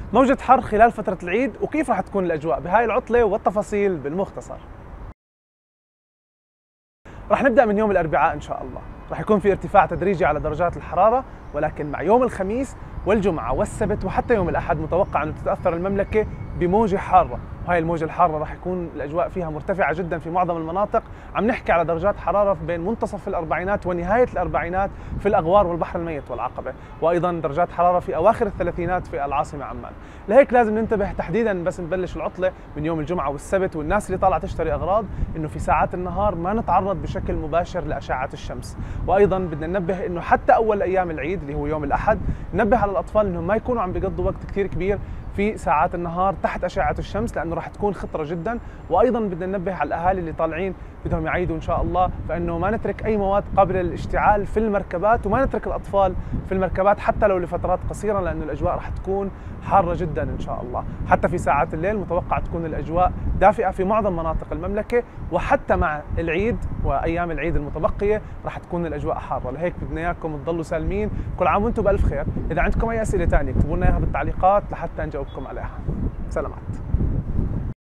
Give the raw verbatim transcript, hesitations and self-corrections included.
موجة حر خلال فترة العيد وكيف رح تكون الأجواء بهاي العطلة والتفاصيل بالمختصر. رح نبدأ من يوم الأربعاء إن شاء الله، رح يكون في ارتفاع تدريجي على درجات الحرارة، ولكن مع يوم الخميس والجمعة والسبت وحتى يوم الأحد متوقع أن تتأثر المملكة بموجة حارة، وهي الموجة الحارة رح يكون الأجواء فيها مرتفعة جدا في معظم المناطق، عم نحكي على درجات حرارة بين منتصف الأربعينات ونهاية الأربعينات في الأغوار والبحر الميت والعقبة، وأيضا درجات حرارة في أواخر الثلاثينات في العاصمة عمان. لهيك لازم ننتبه تحديدا بس نبلش العطلة من يوم الجمعة والسبت، والناس اللي طالعة تشتري أغراض إنه في ساعات النهار ما نتعرض بشكل مباشر لأشعة الشمس، وأيضا بدنا ننبه إنه حتى أول أيام العيد اللي هو يوم الأحد ننبه على الأطفال إنهم ما يكونوا عم بيقضوا وقت كثير كبير في ساعات النهار تحت أشعة الشمس، لأنه راح تكون خطرة جدا. وأيضا بدنا ننبه على الأهالي اللي طالعين بدهم يعيدوا إن شاء الله، فإنه ما نترك أي مواد قابلة للاشتعال في المركبات، وما نترك الأطفال في المركبات حتى لو لفترات قصيرة، لأنه الأجواء راح تكون حارة جدا إن شاء الله. حتى في ساعات الليل متوقع تكون الأجواء دافئة في معظم مناطق المملكة، وحتى مع العيد وأيام العيد المتبقية راح تكون الأجواء حارة. لهيك بدنا إياكم تضلوا سالمين. كل عام وأنتم بألف خير. إذا عندكم أي أسئلة ثانية اكتبوا لنا إياها بالتعليقات لحتى نجاوبكم عليها. سلامات.